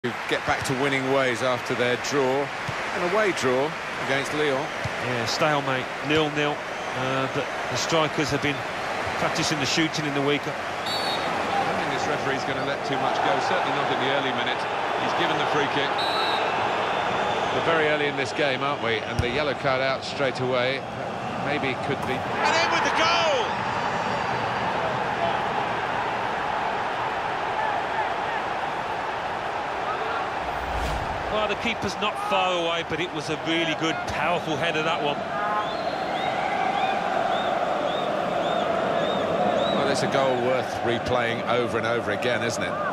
to get back to winning ways after their draw, an away draw against Lyon. Yeah, stalemate, 0-0. But the strikers have been practicing the shooting in the week. I don't think this referee's going to let too much go, certainly not in the early minutes. He's given the free kick. We're very early in this game, aren't we? And the yellow card out straight away. Maybe could be. And in with the goal! Well, the keeper's not far away, but it was a really good, powerful header, that one. Well, it's a goal worth replaying over and over again, isn't it?